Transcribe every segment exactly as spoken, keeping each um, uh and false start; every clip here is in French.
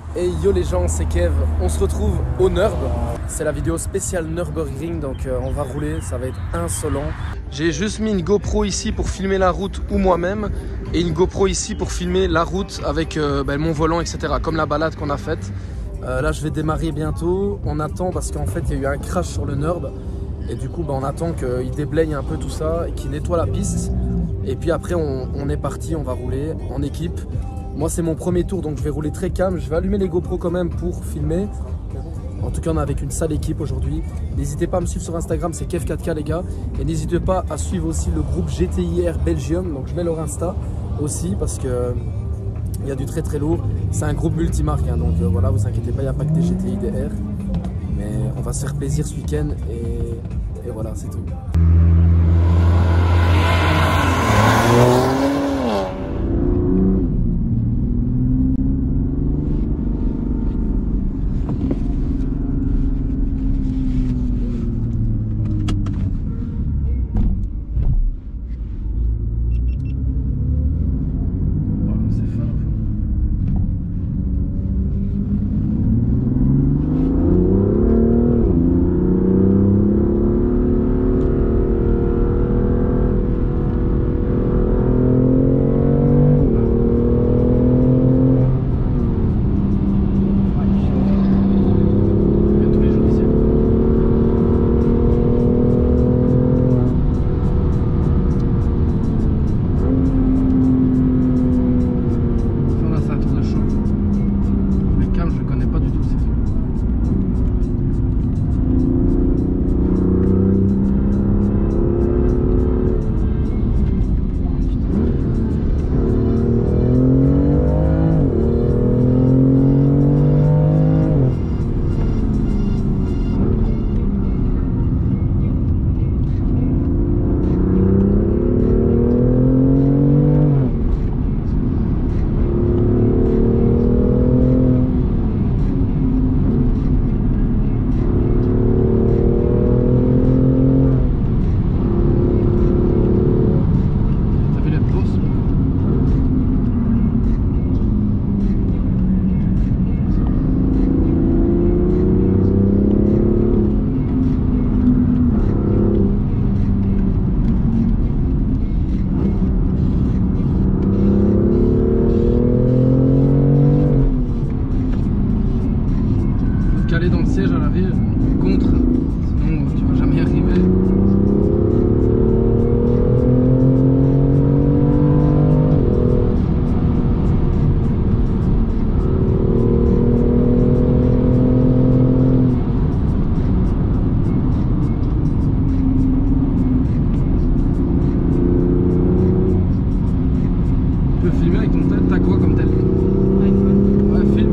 Hey yo les gens, c'est Kev, on se retrouve au Nurb. C'est la vidéo spéciale Nürburgring, donc euh, on va rouler, ça va être insolent. J'ai juste mis une GoPro ici pour filmer la route ou moi-même, et une GoPro ici pour filmer la route avec euh, ben, mon volant, et cetera. Comme la balade qu'on a faite. Euh, là je vais démarrer bientôt, on attend parce qu'en fait il y a eu un crash sur le Nurb. Et du coup ben, on attend qu'il déblaye un peu tout ça et qu'il nettoie la piste. Et puis après on, on est parti, on va rouler en équipe. Moi c'est mon premier tour donc je vais rouler très calme. Je vais allumer les GoPro quand même pour filmer. En tout cas on est avec une sale équipe aujourd'hui. N'hésitez pas à me suivre sur Instagram, c'est Kev quatre K les gars. Et n'hésitez pas à suivre aussi le groupe G T I R Belgium. Donc je mets leur Insta aussi parce que il y a du très très lourd. C'est un groupe multimarque hein, donc euh, voilà, vous inquiétez pas, il n'y a pas que des G T I, des R. Mais on va se faire plaisir ce week-end et, et voilà, c'est tout. Caler dans le siège à l'arrière, contre, sinon tu vas jamais y arriver. Tu peux filmer avec ton tel, t'as quoi comme tel? Ouais, filme.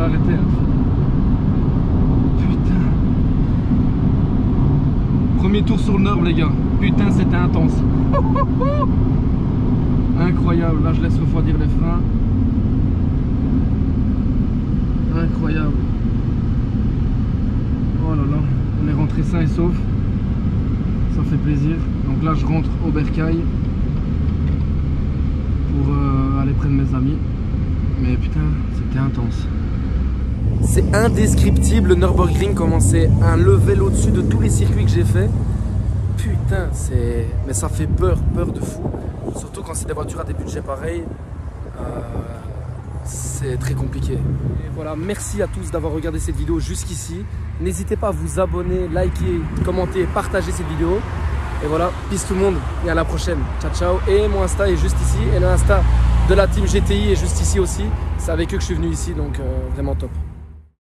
arrêter. Hein. Putain. Premier tour sur le Nord, les gars. Putain, c'était intense. Incroyable. Là, je laisse refroidir les freins. Incroyable. Oh là là. On est rentré sain et sauf. Ça fait plaisir. Donc là, je rentre au Bercail pour euh, aller près de mes amis. Mais putain, c'était intense. C'est indescriptible le Nürburgring, comment c'est un level au-dessus de tous les circuits que j'ai fait. Putain, c'est... Mais ça fait peur, peur de fou. Surtout quand c'est des voitures à des budgets pareils. Euh... C'est très compliqué. Et voilà, merci à tous d'avoir regardé cette vidéo jusqu'ici. N'hésitez pas à vous abonner, liker, commenter, partager cette vidéo. Et voilà, peace tout le monde et à la prochaine. Ciao, ciao. Et mon Insta est juste ici. Et le Insta de la team G T I est juste ici aussi. C'est avec eux que je suis venu ici, donc euh, vraiment top.